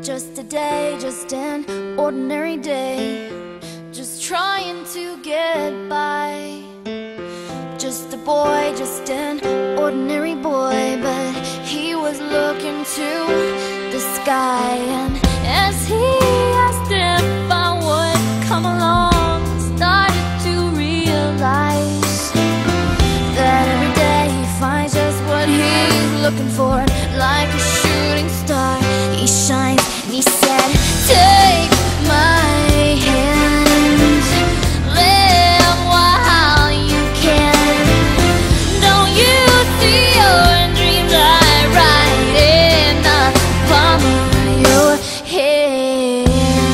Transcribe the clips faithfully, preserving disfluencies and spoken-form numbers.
Just a day, just an ordinary day, just trying to get by. Just a boy, just an ordinary boy, but he was looking to the sky. And as he asked if I would come along, started to realize that every day he finds just what he's looking for. Like a shooting star, he shines, and he said, take my hand, live while you can. Don't you see your dreams are right in the palm of your hand?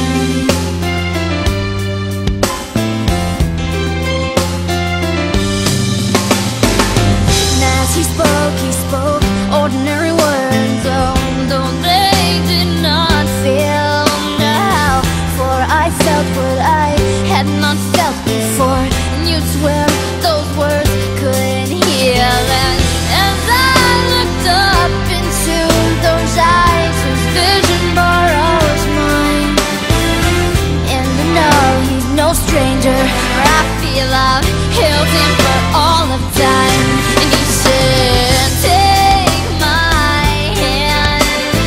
And as he spoke, he spoke ordinary words, although they did not feel now. For I felt what I had not felt before, and you'd swear those words could heal. And as I looked up into those eyes, whose vision borrows mine, and I know he's no stranger, for I feel I've held him for all of time. And he said, take my hand,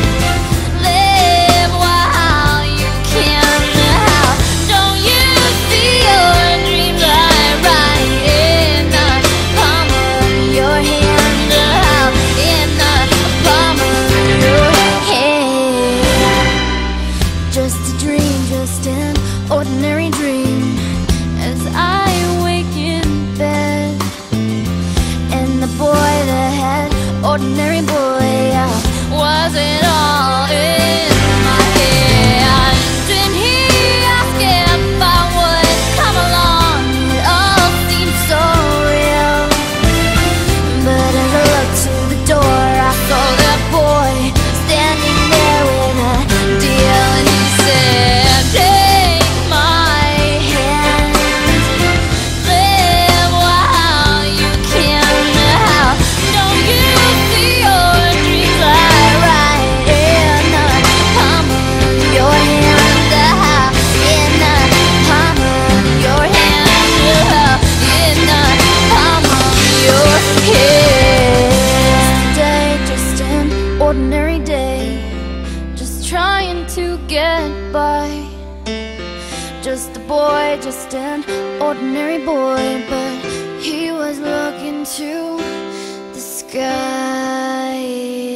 live while you can. Now, don't you see your dreams are right in the palm of your hand? Now, in the palm of your hand. Just a dream, just an ordinary dream, as I wake in bed. And the boy that had ordinary boy, yeah, was it all in my head? Didn't he ask if I would come along? It all seemed so real. But as I looked to the door, I saw that boy standing there with a deal. And he said, take my hand, live while you can. Now, don't you see your dreams are right in the palm of your hand? Now, in the palm of your hand. Now, in the palm of your hand. Day, just an ordinary day, just trying to get by. Just a boy, just an ordinary boy, but he was looking to the sky.